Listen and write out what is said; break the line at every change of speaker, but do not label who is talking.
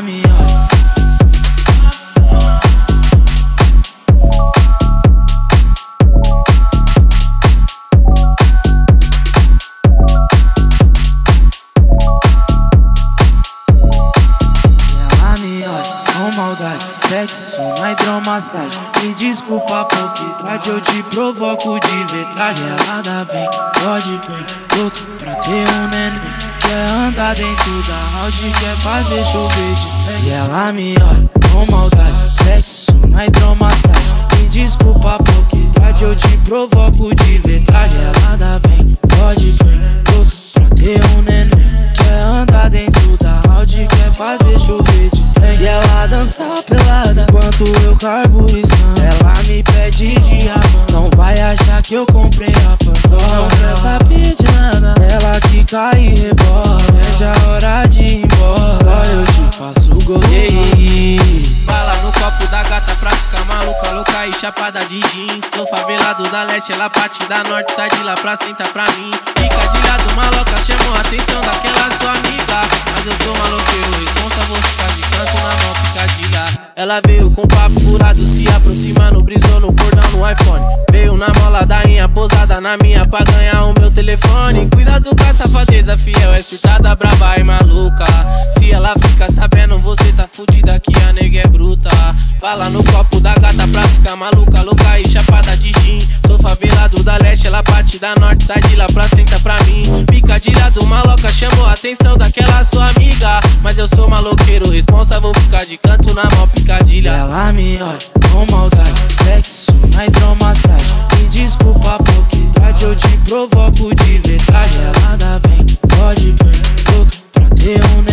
ela me olha. Maldade, sexo na hidromassagem. Me desculpa porque tarde eu te provoco de verdade. Ela dá bem, pode bem, louco pra ter um neném. Quer andar dentro da house, quer fazer chover de sangue. E ela me olha com maldade, sexo na hidromassagem. Me desculpa porque tarde eu te provoco de verdade. Ela dá bem, pode bem, louco pra ter um neném. Quer andar dentro da house, quer fazer chover de sangue. E ela dança pelada enquanto eu cargo escama. Ela me pede diamante, não vai achar que eu comprei a Pandora. Não quer saber de nada, ela que cai e rebola. É a hora de ir embora, só eu te faço gol.
Bala no copo da gata pra ficar maluca, louca e chapada de jeans. Sou favelado da leste, ela parte da norte, sai de lá pra sentar pra mim. Fica de lado, maloca, chamou a atenção daquela sua amiga. Mas eu sou maloqueiro, responsa, vou ficar de canto na mão, picadilha. Ela veio com papo furado, se aproximando, brisou no cordão no iPhone. Veio na mola da minha, posada na minha pra ganhar o meu telefone. Cuidado com a safadeza, fiel, é surtada, brava e maluca. Se ela fica sabendo, você tá fudida, que a nega é bruta. Bala no copo da gata pra ficar maluca, louca e chapada de gin. Sou favelado da leste, ela parte da norte, sai de lá pra sentar pra mim. Picadilha do maloca, chamou a atenção daquela sua amiga. Mas eu sou maloqueiro, responsa, vou ficar de canto na mão, picadilha.
Ela me olha com maldade, sexo na hidromassagem. Me desculpa porque tarde eu te provoco de verdade. Ela dá bem, pode bem, louco pra ter um